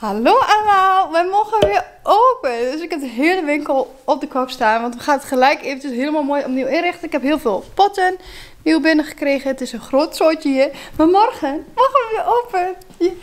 Hallo allemaal, wij mogen weer open. Dus ik heb de hele winkel op de kop staan. Want we gaan het gelijk eventjes helemaal mooi opnieuw inrichten. Ik heb heel veel potten nieuw binnengekregen. Het is een groot soortje hier. Maar morgen mogen we weer open.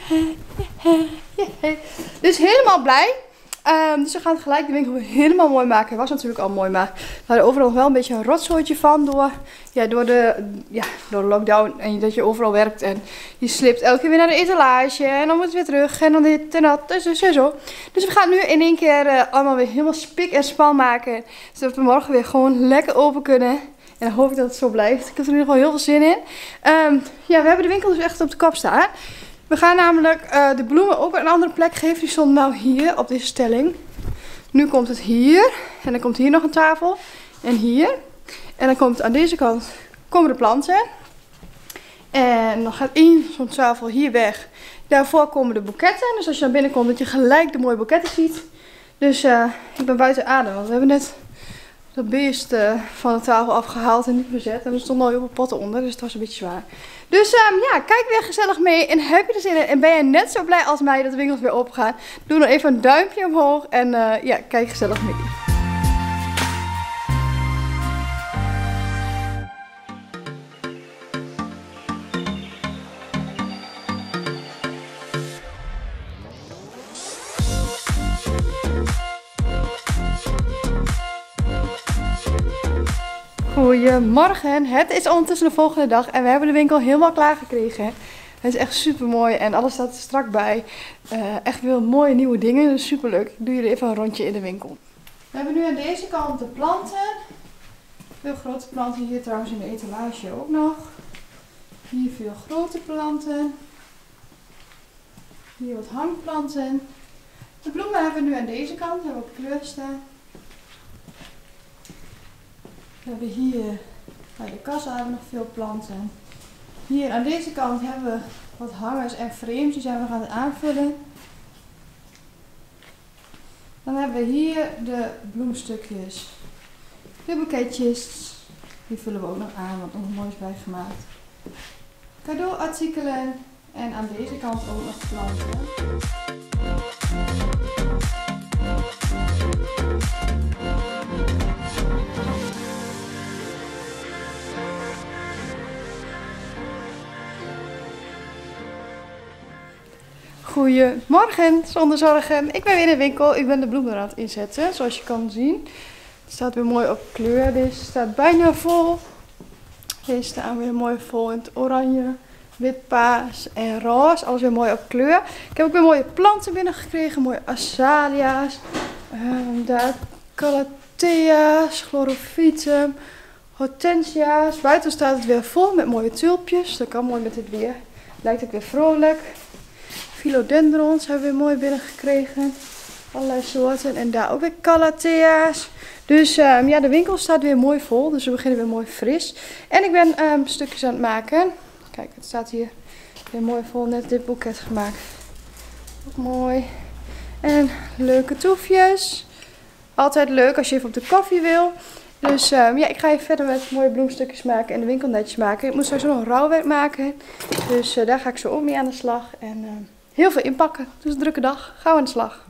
Dus helemaal blij. Dus we gaan gelijk de winkel weer helemaal mooi maken. Het was natuurlijk al mooi, maar we hadden overal nog wel een beetje een rotzootje van door de lockdown. En dat je overal werkt en je slipt elke keer weer naar de etalage. En dan moet het weer terug en dan dit en dat. Dus zo. Dus we gaan nu in één keer allemaal weer helemaal spik en span maken. Zodat we morgen weer gewoon lekker open kunnen. En dan hoop ik dat het zo blijft. Ik heb er in ieder geval heel veel zin in. We hebben de winkel dus echt op de kop staan. We gaan namelijk de bloemen ook een andere plek geven. Die stonden nou hier op deze stelling. Nu komt het hier. En dan komt hier nog een tafel. En hier. En dan komt aan deze kant komen de planten. En dan gaat één zo'n tafel hier weg. Daarvoor komen de boeketten. Dus als je naar binnen komt dat je gelijk de mooie boeketten ziet. Dus ik ben buiten adem. Want we hebben net dat beest van de tafel afgehaald en niet bezet. En er stonden al heel veel potten onder. Dus het was een beetje zwaar. Dus kijk weer gezellig mee. En heb je er zin in? En ben je net zo blij als mij dat de winkels weer open gaan? Doe dan even een duimpje omhoog. En kijk gezellig mee. Goedemorgen, het is ondertussen de volgende dag en we hebben de winkel helemaal klaar gekregen. Het is echt super mooi en alles staat er strak bij. Echt veel mooie nieuwe dingen, dus super leuk. Ik doe jullie even een rondje in de winkel. We hebben nu aan deze kant de planten. Veel grote planten, hier trouwens in de etalage ook nog. Hier veel grote planten. Hier wat hangplanten. De bloemen hebben we nu aan deze kant, hebben we op kleur staan. We hebben hier bij de kassa hebben we nog veel planten. Hier aan deze kant hebben we wat hangers en frames, die zijn we gaan aanvullen. Dan hebben we hier de bloemstukjes, de boeketjes, die vullen we ook nog aan, wat nog mooi is bijgemaakt. Cadeauartikelen en aan deze kant ook nog planten. Goedemorgen, zonder zorgen. Ik ben weer in de winkel. Ik ben de bloemen aan het inzetten, zoals je kan zien. Het staat weer mooi op kleur. Deze staat bijna vol. Deze staan weer mooi vol in het oranje, wit, paars en roze. Alles weer mooi op kleur. Ik heb ook weer mooie planten binnengekregen. Mooie azalea's. Daar calathea's, chlorophytum, hortensia's. Buiten staat het weer vol met mooie tulpjes. Dat kan mooi met dit weer. Lijkt het weer vrolijk. Philodendrons hebben we weer mooi binnengekregen. Allerlei soorten. En daar ook weer calathea's. Dus de winkel staat weer mooi vol. Dus we beginnen weer mooi fris. En ik ben stukjes aan het maken. Kijk, het staat hier weer mooi vol. Net dit boeket gemaakt. Ook mooi. En leuke toefjes. Altijd leuk als je even op de koffie wil. Dus ik ga even verder met mooie bloemstukjes maken en de winkel netjes maken. Ik moet sowieso nog rouwwerk maken. Dus daar ga ik zo ook mee aan de slag. En heel veel inpakken. Het is een drukke dag. Gaan we aan de slag.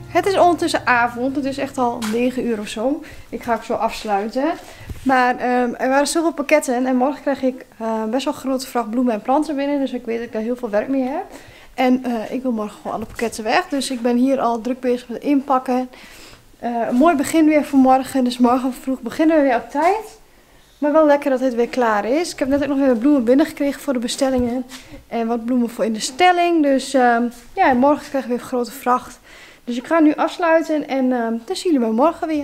Het is ondertussen avond. Het is echt al 9 uur of zo. Ik ga ook zo afsluiten. Maar er waren zoveel pakketten. En morgen krijg ik best wel een grote vracht bloemen en planten binnen. Dus ik weet dat ik daar heel veel werk mee heb. En ik wil morgen gewoon alle pakketten weg. Dus ik ben hier al druk bezig met inpakken. Een mooi begin weer voor morgen. Dus morgen vroeg beginnen we weer op tijd. Maar wel lekker dat het weer klaar is. Ik heb net ook nog weer bloemen binnengekregen voor de bestellingen. En wat bloemen voor in de stelling. Dus ja, morgen krijgen we weer een grote vracht. Dus ik ga nu afsluiten en dan zien jullie me morgen weer.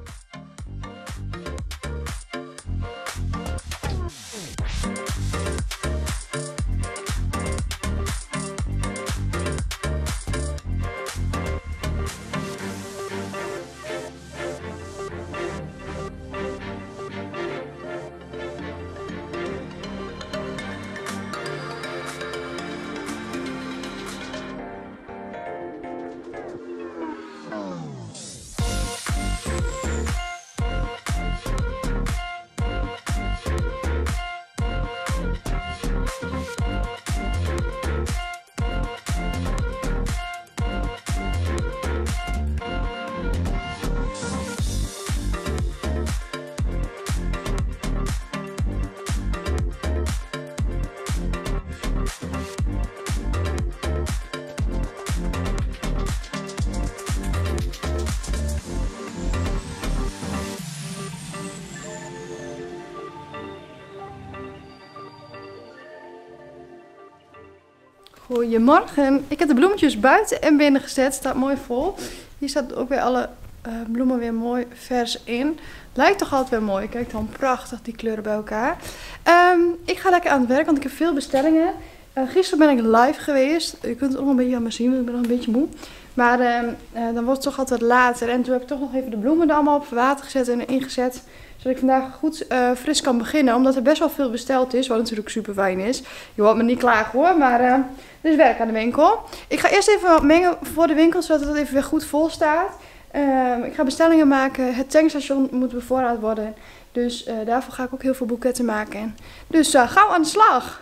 Goedemorgen. Ik heb de bloemetjes buiten en binnen gezet. Staat mooi vol. Hier staat ook weer alle bloemen weer mooi vers in. Lijkt toch altijd weer mooi. Kijk dan, prachtig die kleuren bij elkaar. Ik ga lekker aan het werk, want ik heb veel bestellingen. Gisteren ben ik live geweest. Je kunt het ook nog een beetje aan me zien, want ik ben nog een beetje moe. Maar dan wordt het toch altijd later. En toen heb ik toch nog even de bloemen er allemaal op water gezet en ingezet. Zodat ik vandaag goed fris kan beginnen. Omdat er best wel veel besteld is. Wat natuurlijk super fijn is. Je hoort me niet klagen hoor. Maar er is werk aan de winkel. Ik ga eerst even wat mengen voor de winkel. Zodat het even weer goed vol staat. Ik ga bestellingen maken. Het tankstation moet bevoorraad worden. Dus daarvoor ga ik ook heel veel boeketten maken. Dus gaan we aan de slag.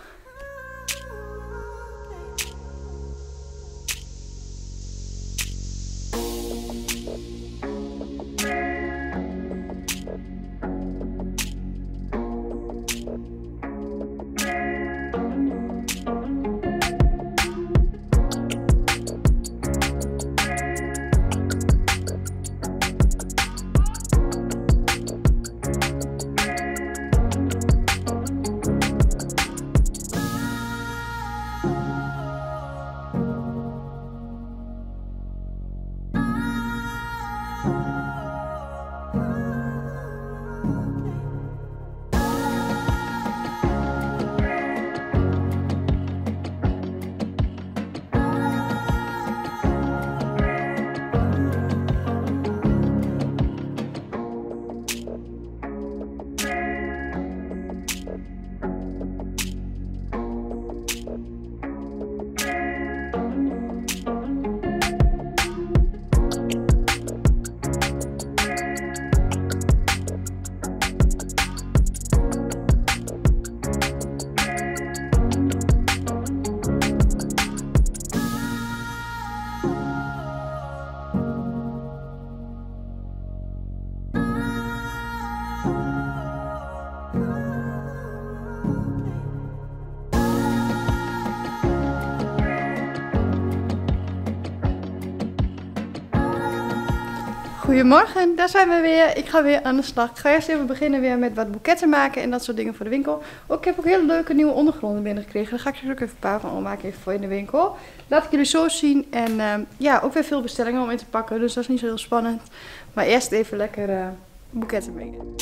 Goedemorgen, daar zijn we weer. Ik ga weer aan de slag. Ik ga eerst even beginnen weer met wat boeketten maken en dat soort dingen voor de winkel. Ik heb ook hele leuke nieuwe ondergronden binnengekregen. Daar ga ik er ook even een paar van maken even voor in de winkel. Laat ik jullie zo zien. En ja, ook weer veel bestellingen om in te pakken. Dus dat is niet zo heel spannend. Maar eerst even lekker boeketten mengen.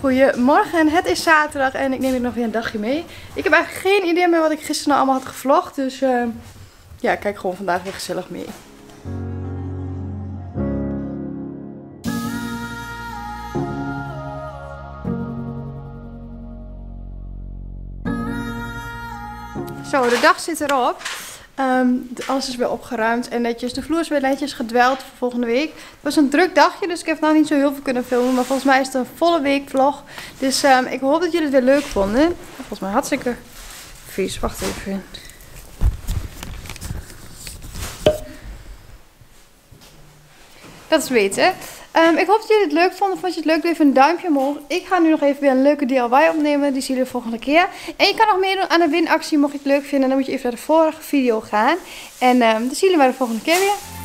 Goedemorgen, het is zaterdag en ik neem hier nog weer een dagje mee. Ik heb eigenlijk geen idee meer wat ik gisteren nou allemaal had gevlogd. Dus ja, ik kijk gewoon vandaag weer gezellig mee. Zo, de dag zit erop. Alles is weer opgeruimd en netjes. De vloer is weer netjes gedweld voor volgende week. Het was een druk dagje, dus ik heb nog niet zo heel veel kunnen filmen. Maar volgens mij is het een volle week vlog. Dus ik hoop dat jullie het weer leuk vonden. Volgens mij hartstikke vies. Wacht even. Dat is weten. Ik hoop dat jullie het leuk vonden. Vond je het leuk? Doe even een duimpje omhoog. Ik ga nu nog even weer een leuke DIY opnemen. Die zien jullie de volgende keer. En je kan nog meedoen aan de winactie. Mocht je het leuk vinden, dan moet je even naar de vorige video gaan. En dan zien jullie bij de volgende keer weer.